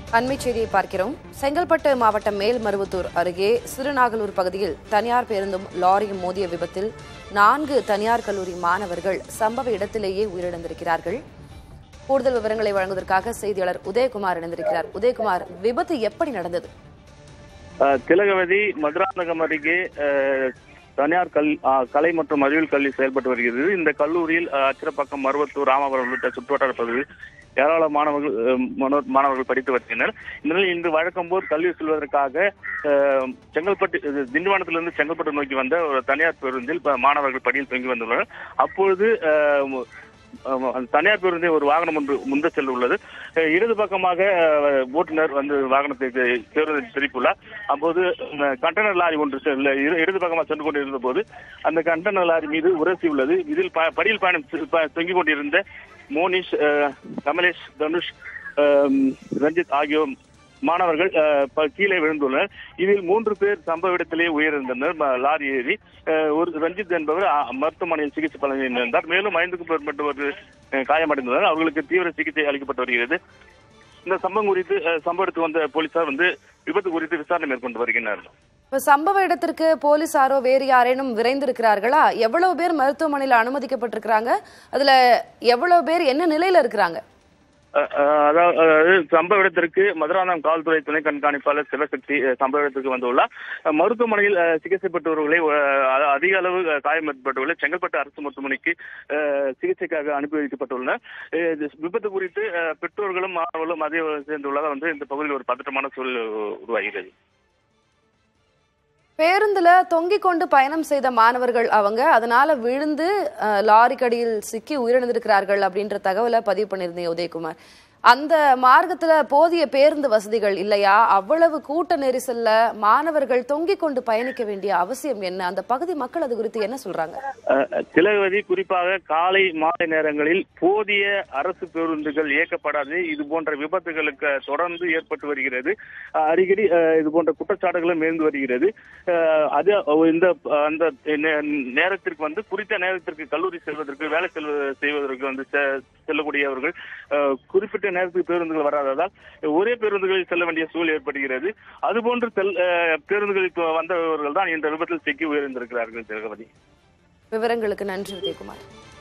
அண்மை செய்தியை பார்க்கிறோம். செங்கல்பட்டு மாவட்டம் மேல்மருவத்தூர் அருகே சிறுநாகலூர் பகுதியில் தனியார் பேருந்தும் லாரியும் மோதிய விபத்தில் 4 தனியார் கல்லூரி மாணவர்கள் சம்பவ இடத்திலேயே உயிரிழந்திருக்கிறார்கள். கூடுதல் விவரங்களை வழங்குவதற்காக செய்தியாளர் உதயகுமார் இணைந்திருக்கிறார். உதயகுமார், விபத்து எப்படி நடந்தது? திலகவதி மதுராந்தகம் அருகே தனியார் கலை மற்றும் அறிவியல் கல்வி செயல்பட்டு வருகிறது. இந்த கல்லூரியில் அச்சிரப்பாக்கம், மருவத்தூர், ராமபுரம் உள்ளிட்ட சுற்றுவட்டார பகுதியில் ஏராளமான மாணவர்கள் படித்து வருகின்றனர். இந்த நிலையில் இன்று வழக்கம் போல் கல்வி செல்வதற்காக திண்டிவனத்திலிருந்து செங்கல்பட்டு நோக்கி வந்த ஒரு தனியார் பேருந்தில் மாணவர்கள் படியில் தொங்கி வந்துள்ளனர். அப்பொழுது தனியார் பேருந்தை ஒரு வாகனம் ஒன்று முந்த செல்ல உள்ளது. இடது பக்கமாக ஓட்டுநர் வந்து வாகனத்தை பேருந்தை திருப்பியுள்ளார். அப்போது கண்டெய்னர் லாரி ஒன்று இடது பக்கமாக சென்று கொண்டிருந்த போது அந்த கண்டெய்னர் லாரி மீது உரசி உள்ளது. இதில் படியில் பயணம் தொங்கிக் கொண்டிருந்த மோனிஷ், கமலேஷ், தனுஷ், ரஞ்சித் ஆகியோர் மாணவர்கள் கீழே விழுந்துள்ளனர். இதில் 3 பேர் சம்பவ இடத்திலேயே உயிரிழந்தனர். லாரி ஏறி ஒரு ரஞ்சித் என்பவர் மருத்துவமனையில் சிகிச்சை பலனிருந்தார். மேலும் 5க்கும் மேற்பட்டவர்கள் காயமடைந்துள்ளனர். அவர்களுக்கு தீவிர சிகிச்சை அளிக்கப்பட்டு வருகிறது. இந்த சம்பவம் குறித்து சம்பவ இடத்துக்கு வந்த போலீசார் விபத்து குறித்து விசாரணை மேற்கொண்டு வருகின்றனர். இப்ப சம்பவ இடத்திற்கு போலீசாரோ வேறு யாரேனும் விரைந்திருக்கிறார்களா? எவ்வளவு பேர் மருத்துவமனையில் அனுமதிக்கப்பட்டிருக்கிறாங்க? அதுல எவ்வளவு பேர் என்ன நிலையில இருக்கிறாங்க? அதாவது சம்பவ இடத்திற்கு மதுராந்தகம் காவல்துறை துணை கண்காணிப்பாளர் சிவசக்தி சம்பவ இடத்திற்கு வந்துள்ளார். மருத்துவமனையில் சிகிச்சை பெற்றவர்களை அதிக அளவு காயம் ஏற்பட்டுள்ள செங்கல்பட்டு அரசு மருத்துவமனைக்கு சிகிச்சைக்காக அனுப்பி வைக்கப்பட்டுள்ளனர். விபத்து குறித்து பெற்றோர்களும் மாணவர்களும் அதே சேர்ந்துள்ளதாக இந்த பகுதியில் ஒரு பதற்றமான சூழல் உருவாகிறது. பேருந்துல தொங்கிக் கொண்டு பயணம் செய்த மாணவர்கள் அதனால விழுந்து லாரிக்கடியில் சிக்கி உயிரிழந்திருக்கிறார்கள் அப்படின்ற தகவலை பதிவு பண்ணியிருந்தீங்க உதயகுமார். அந்த மார்க்கத்துல போதிய பேருந்து வசதிகள் இல்லையா? அவ்வளவு கூட்ட நெரிசல்ல மாணவர்கள் தொங்கிக் கொண்டு பயணிக்க வேண்டிய அவசியம் என்ன? அந்த பகுதி மக்கள் அது குறித்து என்ன சொல்றாங்க? திலகவதி, குறிப்பாக காலை மாலை நேரங்களில் போதிய அரசு பேருந்துகள் இயக்கப்படாது. இது போன்ற விபத்துகளுக்கு தொடர்ந்து ஏற்பட்டு வருகிறது. அடிக்கடி இது போன்ற குற்றச்சாட்டுகளும் எழுந்து வருகிறது. அது அந்த நேரத்திற்கு குறித்த நேரத்திற்கு கல்லூரி செல்வதற்கு, வேலை செய்வதற்கு செல்லக்கூடியவர்கள் குறிப்பிட்ட நேரத்துக்கு பேருந்துகள் வராததால் ஒரே பேருந்துகளில் செல்ல வேண்டிய சூழல் ஏற்படுகிறது. அதுபோன்று பேருந்துகளுக்கு வந்தவர்கள் தான் இந்த விபத்தில் சிக்கி உயிரிழந்திருக்கிறார்கள். திலகவதி, விவரங்களுக்கு நன்றி உதயகுமார்.